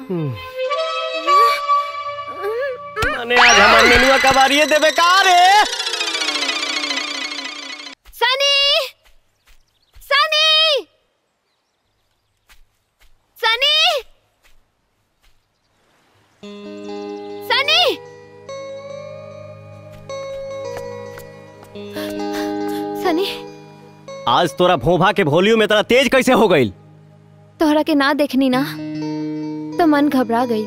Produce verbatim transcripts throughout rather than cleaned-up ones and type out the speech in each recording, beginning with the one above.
माने आज हमारे नेनुआ का बारी है देवे कार है। सनी सनी सनी सनी सनी आज तोरा भोभा के भोलियो में तेरा तेज कैसे हो गई? तोहरा के ना देखनी ना तो मन घबरा गई।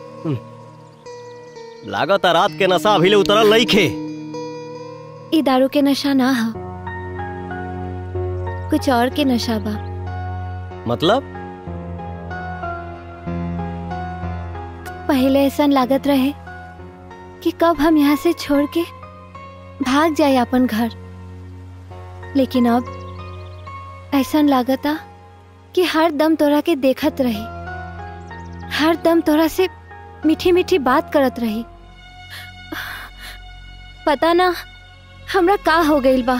लागत रात के नशा अभी ले उतरल लईखे। ई दारू के नशा ना हो, कुछ और के नशा बा। मतलब? पहले ऐसा लागत रहे कि कब हम यहाँ से छोड़ के भाग जाए अपन घर, लेकिन अब ऐसा लागता कि हर दम तोरा के देखत रही, हर दम तोरा से मीठी मीठी बात करत रही। पता ना हमरा का हो गइल बा।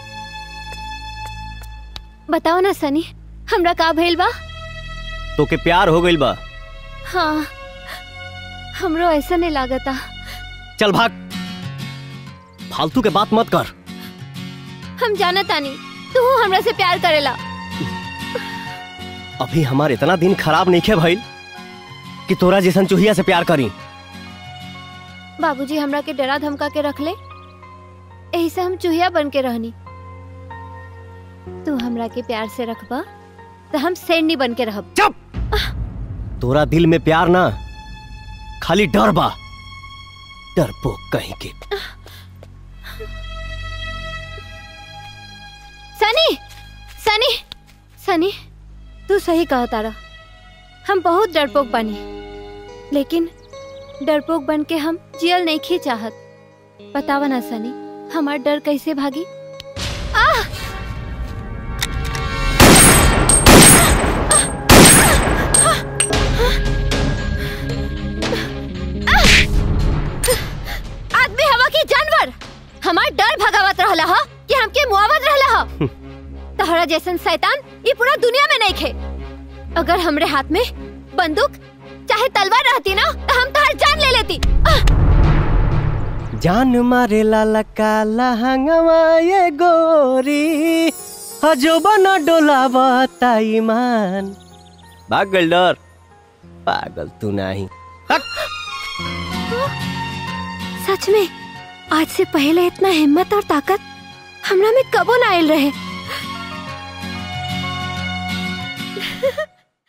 बताओ ना सनी, हमरा का भइल बा? तो के प्यार हो गइल बा? हाँ, हमरो ऐसा नहीं लागता। चल भाग, फालतू के बात मत कर। हम जाना तानी तू हमरा से प्यार करेला। अभी हमारे इतना दिन खराब नहीं खे भइल कि तोरा जैसन चूहिया से प्यार करी। बाबूजी हमरा के डरा धमका के रख ले, यही से हम चूहिया बन के रहनी। तू हमरा के प्यार से रखबा तो हम शेरनी बन के रहब। चुप! तोरा दिल में प्यार ना, खाली डर बा। डरपोक कहीं के। सनी, सनी, सनी, तू सही कहा तारा। हम बहुत डरपोक बनी, लेकिन डरपोक बन के हम जियल नहीं खी चाहत। बतावा ना सनी, हमार डर कैसे भागी? आह! आदमी हवा की जानवर हमार डर भगावत रहला हा कि हमके मुआवत रहला हा। तहरा जैसन शैतान ये पूरा दुनिया में नहीं खे। अगर हमरे हाथ में बंदूक चाहे तलवार रहती ना तो हम तहर जान ले लेती। जान मारे लाला काला हंगवा ये गोरी, हजो बना डोला बता ईमान। भाग गल डर, पागल तू नहीं। सच में आज से पहले इतना हिम्मत और ताकत हमरा में कबो ना आयल रहे।